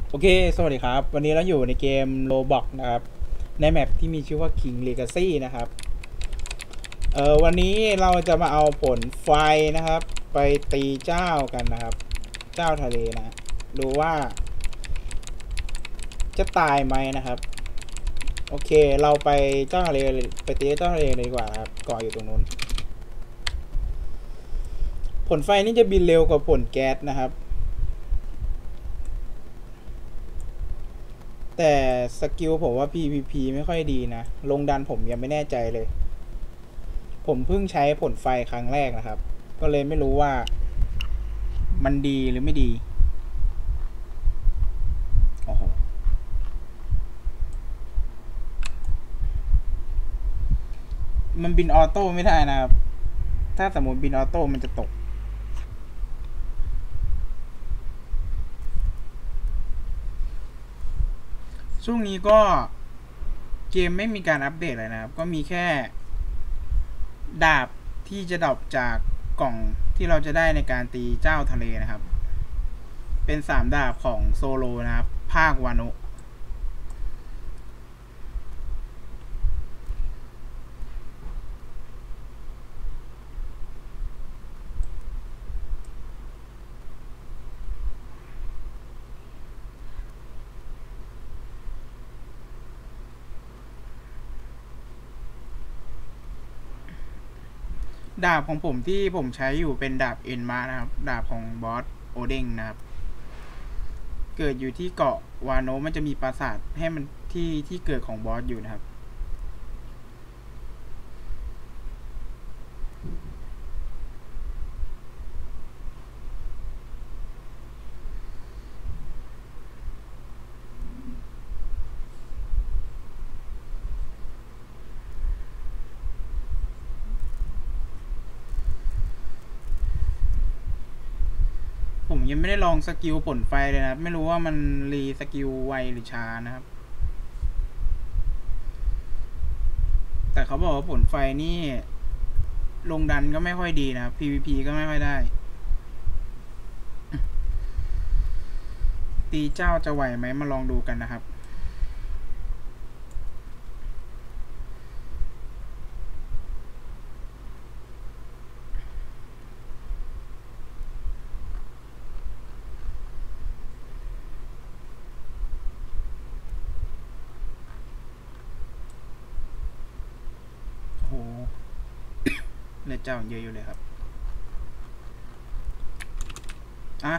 โอเค สวัสดีครับ วันนี้เราอยู่ในเกม Roblox นะครับ ในแมปที่มีชื่อว่า King Legacy นะครับ วันนี้เราจะมาเอาผลไฟนะครับ ไปตีเจ้ากันนะครับ เจ้าทะเลนะ ดูว่าจะตายไหมนะครับ โอเค เราไปเจ้าทะเลไปตีเจ้าทะเลเลยดีกว่าครับเกาะอยู่ตรงนู้น ผลไฟนี่จะบินเร็วกว่าผลแก๊สนะครับ แต่สกิลผมว่า PVP ไม่ค่อยดีนะ ลงดันผมยังไม่แน่ใจเลย ผมเพิ่งใช้ผลไฟครั้งแรกนะครับ ก็เลยไม่รู้ว่ามันดีหรือไม่ดี โอ้โห มันบินออโต้ไม่ได้นะครับ ถ้าสมมติบินออโต้มันจะตก ช่วงนี้ก็เกมไม่มีการอัปเดตเลยนะครับ ก็มีแค่ดาบที่จะดรอปจากกล่องที่เราจะได้ในการตีเจ้าทะเลนะครับ เป็น3ดาบของโซโลนะครับ ภาควานุดาบของผมที่ผมใช้อยู่เป็นดาบเอ็นมานะครับ ดาบของบอสโอเด้งนะครับ เกิดอยู่ที่เกาะวาโนมันจะมีปราสาทให้มันที่เกิดของบอสอยู่นะครับ ผมยังไม่ได้ลองสกิลผลไฟเลยนะครับ ไม่รู้ว่ามันรีสกิลไวหรือช้านะครับ แต่เขาบอกว่าผลไฟนี่ลงดันก็ไม่ค่อยดีนะครับ PVP ก็ไม่ค่อยได้ ตีเจ้าจะไหวไหมมาลองดูกันนะครับ โอ้โหเลือดเจ้าเยอะอยู่เลยครับอ่ะ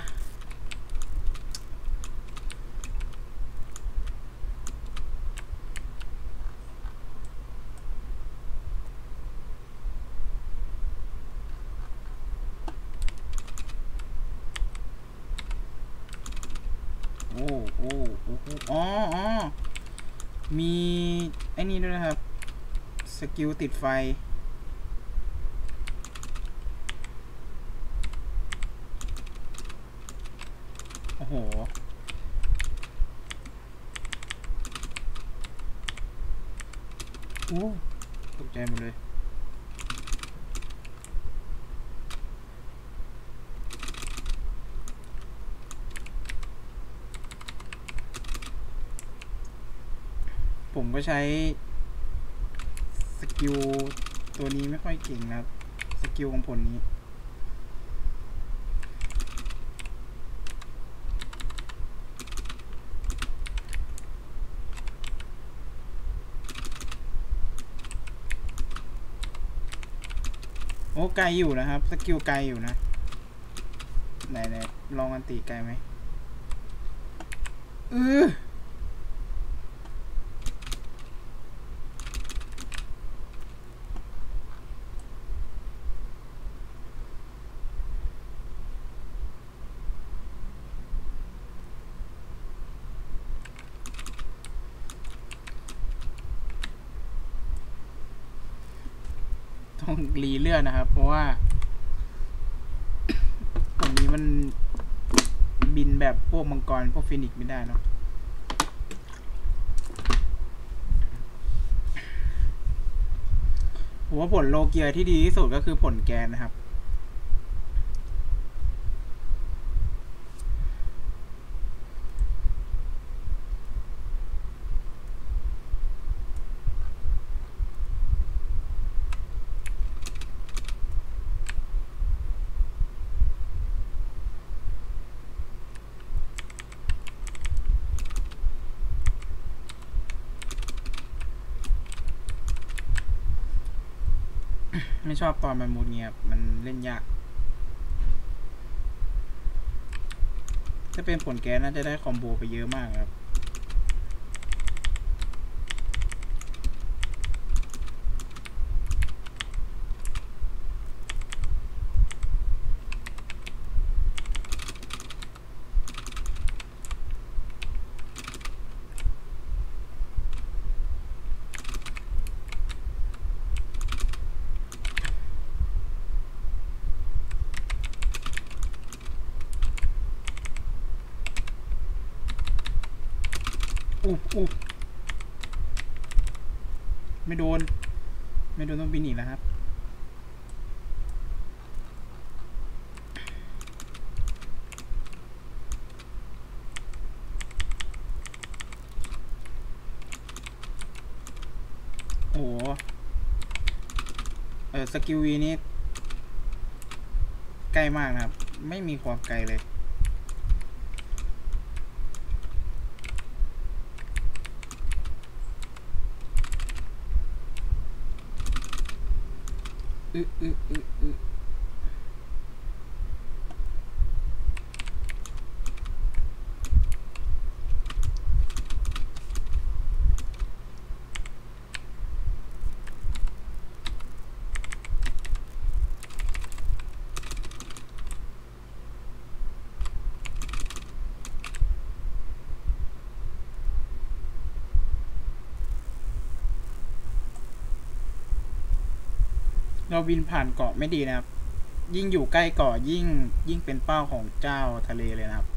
โอ้โอ้โอ้อ๋ออ๋อมีไอ้นี่ด้วยนะครับ สกิลติดไฟ โอ้โหโอ้ตกใจหมดเลย ผมก็ใช้สกิลตัวนี้ไม่ค่อยเก่งนะครับ สกิลของผลนี้โอ้ไกลอยู่นะครับ สกิลไกลอยู่นะ ไหนลองอันตีไกลไหมเออต้องรีเลือดนะครับ เพราะว่าตรงนี้มันบินแบบพวกมังกรพวกฟินิกซ์ไม่ได้เนาะผมว่าผลโลเกียที่ดีที่สุดก็คือผลแกนนะครับ ผไม่ชอบตอนมันมูดเงียบมันเล่นยากถ้าเป็นผลแก๊สน่าจะได้คอมโบไปเยอะมากครับอุ๊บไม่โดนต้องบินหนีแล้วครับโอ้สกิลวีนี้ใกล้มากนะครับไม่มีความไกลเลยเราบินผ่านเกาะไม่ดีนะครับยิ่งอยู่ใกล้เกาะยิ่งเป็นเป้าของเจ้าทะเลเลยนะครับ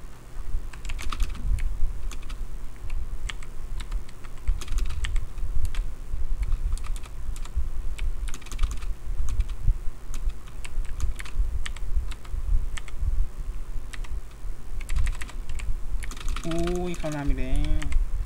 อุ้ยเข้าน้ำอีกแล้ว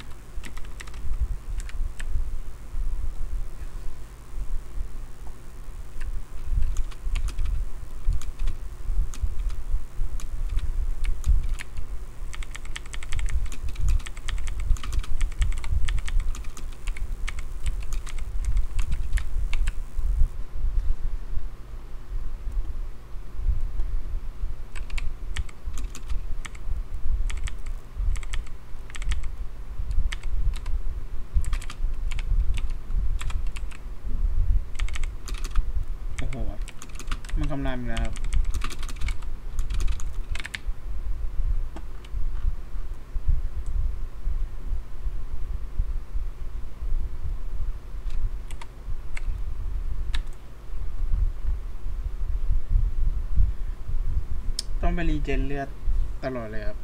โอ้โหมันคำนามอีกแล้วครับต้องไปรีเจนเลือดตลอดเลยครับ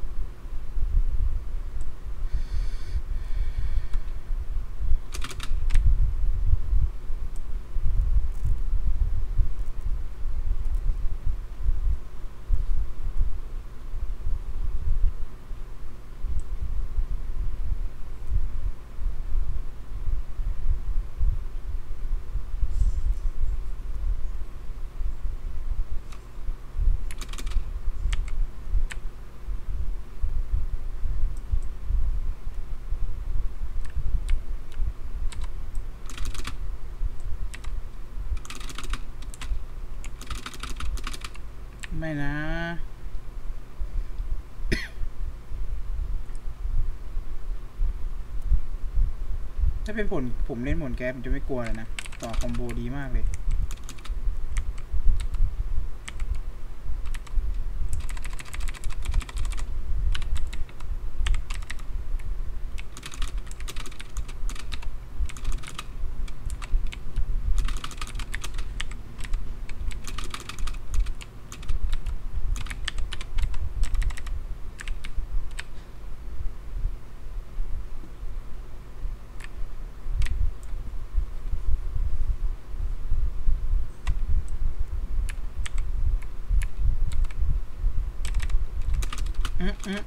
ไม่นะถ้าเป็นผมเล่นผลแก๊สผมจะไม่กลัวเลยนะต่อคอมโบดีมากเลยอืม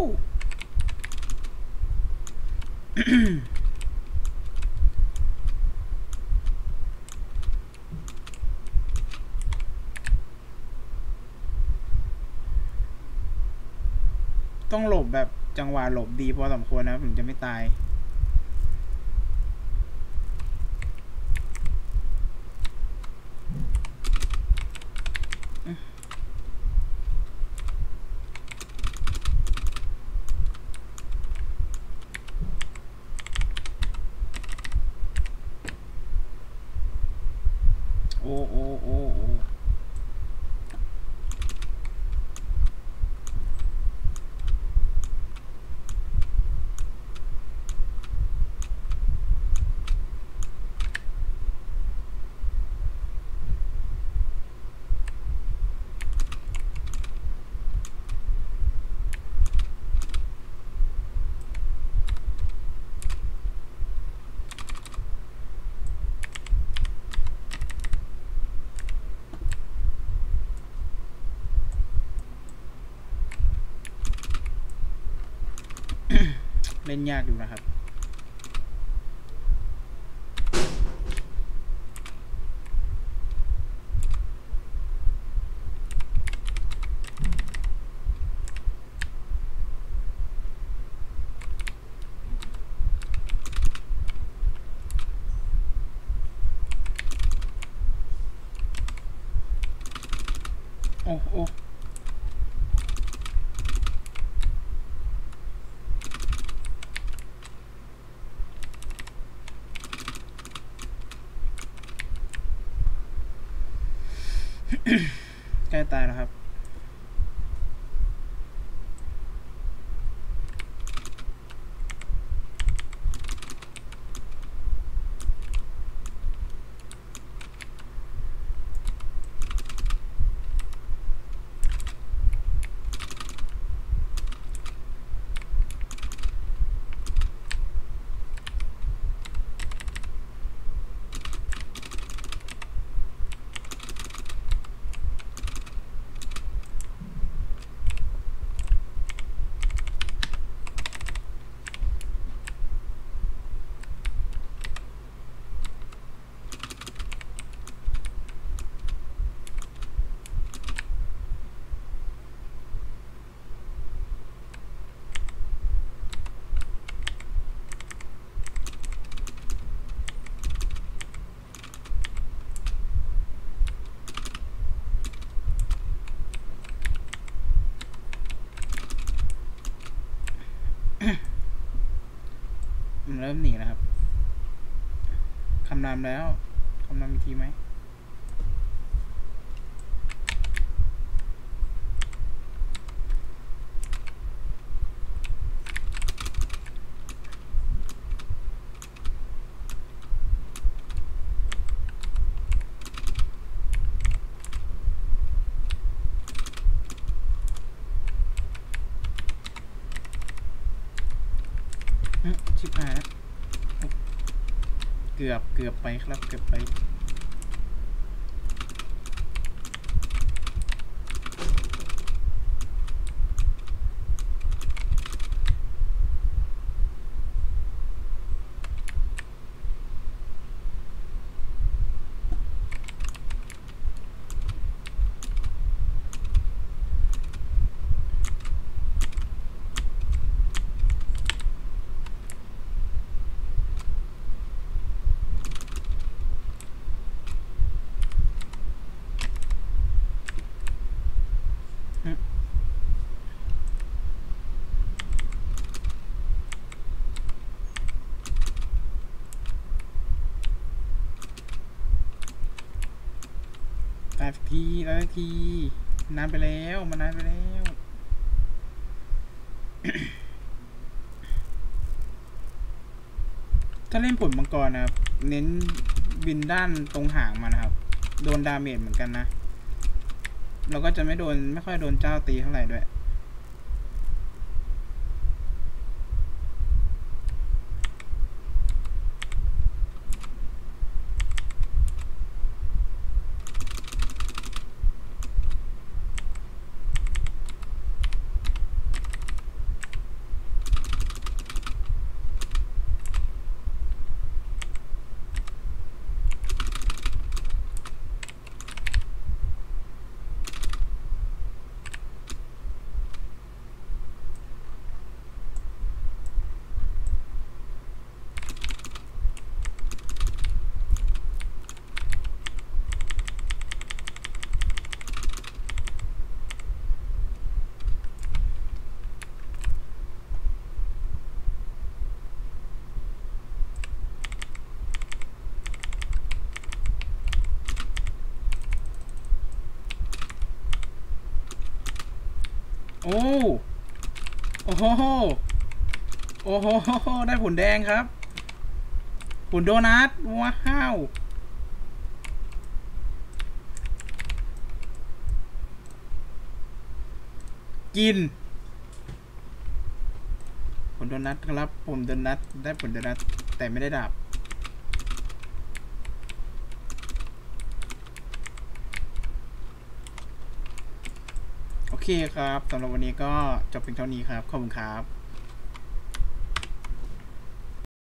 ต้องหลบแบบจังหวะหลบดีพอสมควรนะถึงจะไม่ตายโอ้โอ้โอ้โอ้เล่นยากอยู่นะครับโอ้โอ้ใกล้ตายแล้วครับมันเริ่มหนีแล้วครับคำรามแล้วคำรามอีกทีไหมชิบหายแล้วเกือบไปครับเกือบไปตายสักทีตายสักทีนานไปแล้วมันนานไปแล้วถ้าเล่นผลมังกรนะครับเน้นบินด้านตรงหางมันนะครับโดนดาเมจเหมือนกันนะเราก็จะไม่ค่อยโดนเจ้าตีเท่าไหร่ด้วยโหโอ้โหได้ผลแดงครับผลโดนัทว้าวกินผลโดนัทครับผมโดนัทได้ผลโดนัทแต่ไม่ได้ดาบโอเคครับสำหรับวันนี้ก็จบเพียงเท่านี้ครับขอบคุณครับ